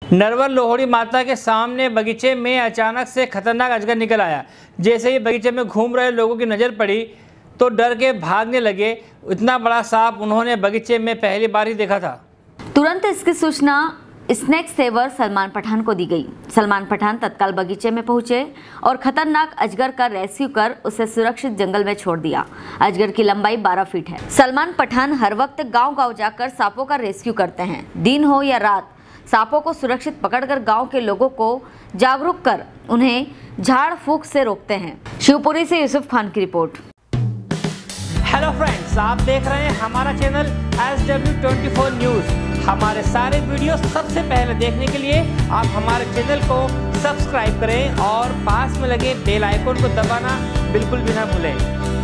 नरवर लोहड़ी माता के सामने बगीचे में अचानक से खतरनाक अजगर निकल आया। जैसे ही बगीचे में घूम रहे लोगों की नज़र पड़ी तो डर के भागने लगे। इतना बड़ा सांप उन्होंने बगीचे में पहली बार ही देखा था। तुरंत इसकी सूचना स्नेक सेवर सलमान पठान को दी गई। सलमान पठान तत्काल बगीचे में पहुंचे और खतरनाक अजगर का रेस्क्यू कर उसे सुरक्षित जंगल में छोड़ दिया। अजगर की लंबाई 12 फीट है। सलमान पठान हर वक्त गांव-गांव जाकर सांपों का रेस्क्यू करते हैं। दिन हो या रात सांपों को सुरक्षित पकड़कर गांव के लोगों को जागरूक कर उन्हें झाड़ फूंक से रोकते हैं। शिवपुरी से यूसुफ खान की रिपोर्ट। हेलो फ्रेंड्स, आप देख रहे हैं हमारा चैनल SW24 न्यूज़। हमारे सारे वीडियो सबसे पहले देखने के लिए आप हमारे चैनल को सब्सक्राइब करें और पास में लगे बेल आइकन को दबाना बिल्कुल भी ना भूलें।